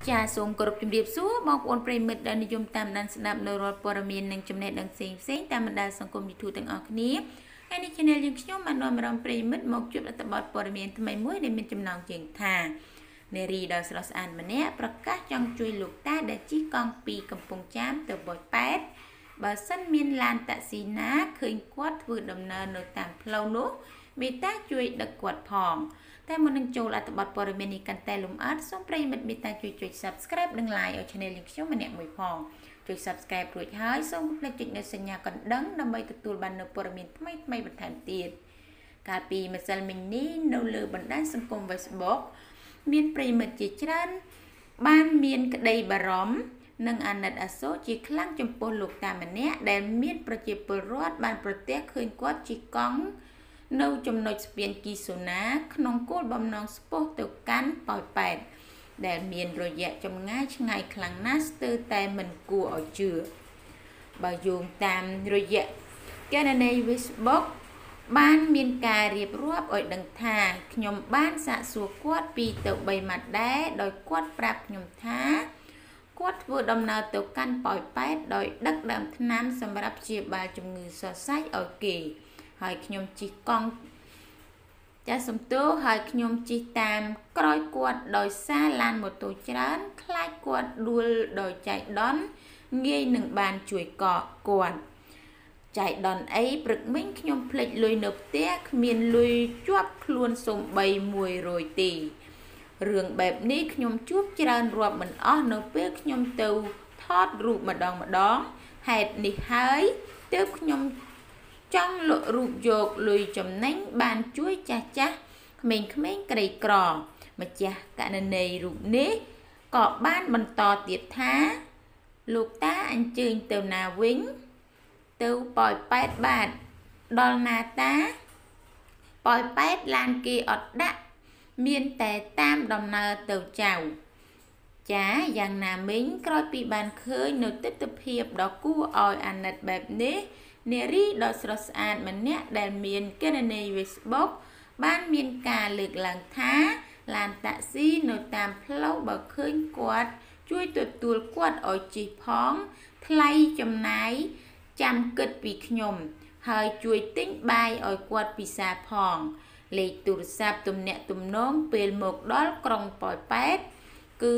ចាសូមគោរពជំរាបសួរបងប្អូនប្រិយមិត្តដែលនិយមតាមដានស្ដាប់នៅរាល់ព័ត៌មាននិងចំណេះដឹងផ្សេងៗតាមបណ្ដាសង្គម YouTube ទាំងអស់គ្នាហើយនេះ Channel យើងខ្ញុំបាននាំអារម្មណ៍ប្រិយមិត្តមកជួបអត្ថបទព័ត៌មានថ្មីមួយដែលមានចំណងជើងថានារីដ៏ស្រស់ស្អាតម្នាក់ប្រកាសចង់ជួយលោកតាដែលជិះកង់ពីកំពង់ចាមទៅបោះប៉ែតបើសិនមានឡានតាក់ស៊ីណាឃើញគាត់ធ្វើដំណើរនៅតាមផ្លូវនោះមេត្តាជួយដឹកគាត់ផងតែមុននឹងចូលអត្ថបទព័ត៌មាននេះកាន់តែលម្អិតសូមប្រិយមិត្តមេត្តាជួយចុច Subscribe និង Like ឲ្យ Channel យើងខ្ញុំម្នាក់មួយផងចុច Subscribe រួចហើយសូមកុំភ្លេចចុចនៅសញ្ញាកណ្ដឹងដើម្បីទទួលបាននូវព័ត៌មានថ្មីៗបន្ថែមទៀតកាលពីម្សិលមិញនេះនៅលើបណ្ដាញសង្គម Facebook មានប្រិយមិត្តជាច្រើនបានមានក្តីបារម្ភនិងអាណិតអាសូរជាខ្លាំងចំពោះលោកតាម្នាក់ដែលមានប្រជាពលរដ្ឋបានប្រទះឃើញគាត់ជិះកង់នៅចំណុចស្ពានគីសូណាក្នុងគោលបំណងស្ពស់ទៅកាន់ប៉ោយប៉ែតដែលមានរយៈចម្ងាយឆ្ងាយខ្លាំងណាស់ស្ទើរតែមិនគួរឲ្យជឿបើយោងតាមរយៈគណនី Facebook បានមានការរៀបរាប់ឲ្យដឹងថាខ្ញុំបានសាកសួរគាត់2ទៅ3ម៉ាត់ដែរដោយគាត់ប្រាប់ខ្ញុំថាគាត់ធ្វើដំណើរទៅកាន់ប៉ោយប៉ែតដោយដឹកដើមថ្នាំសម្រាប់ព្យាបាលជំងឺសរសៃឲ្យគេហើយខ្ញុំជិះកង់ចាសំទោហើយខ្ញុំជិះតាមក្រោយគាត់ដោយសារឡានម៉ូតូច្រើនខ្លាចគាត់ដួលដោយចៃដន្យងាយនឹងបានជួយកកគាត់ចៃដន្យអីព្រឹកមិញខ្ញុំភ្លេចលុយនៅផ្ទះគ្មានលុយជាប់ខ្លួនសូម្បី100ទេរឿងបែបនេះខ្ញុំជួបច្រើនរាប់មិនអស់នៅពេលខ្ញុំទៅថតរូបម្ដងហេតុនេះហើយទើបខ្ញុំចង់លក់រូបយកលុយចំណេញបានជួយចាស់ក្មេងៗក្រីក្រម្ចាស់កណនីរូបនេះក៏បានបន្តទៀតថាលោកតាអញ្ជើញទៅណាវិញទៅប៉ោយប៉ែតបាទដល់ណាតាប៉ោយប៉ែតឡានគេអត់ដាក់មានតែតាមដំណើរទៅចៅចាយ៉ាងណាមិញក្រោយពីបានឃើញនៅទិដ្ឋភាពដ៏គួរឲ្យអាណិតបែបនេះនារីដ៏ស្រស់ស្អាតម្នាក់ដែលមានគណនី Facebook បានមានការលើកឡើងថាឡានតាក់ស៊ីនៅតាមផ្លូវបើឃើញគាត់ជួយទទួលគាត់ឲ្យជិះផងថ្លៃចំណាយចាំគិតពីខ្ញុំហើយជួយទិញបាយឲ្យគាត់ពិសាផងលេខទូរស័ព្ទទំនាក់ទំនងពេលមកដល់ក្រុងប៉ោយប៉ែតគឺ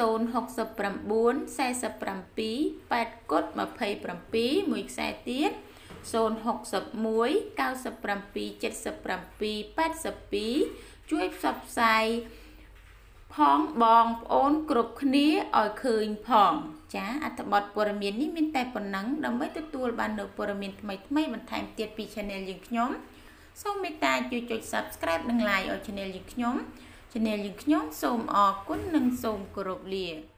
069 47 8គុត27មួយខ្សែទៀត061 97 77 82ជួយផ្សព្វផ្សាយផងបងប្អូនគ្រប់គ្នាឲ្យឃើញផងចាអត្ថបទព័ត៌មាននេះមានតែប៉ុណ្ណឹងដើម្បីទទួលបាននូវព័ត៌មានថ្មីៗបន្ថែមទៀតពី Channel យើងខ្ញុំសូមមេត្តាជួយចុច Subscribe និង Like ឲ្យ Channel យើងខ្ញុំ Channel យើងខ្ញុំសូមអរគុណនិងសូមគោរពលា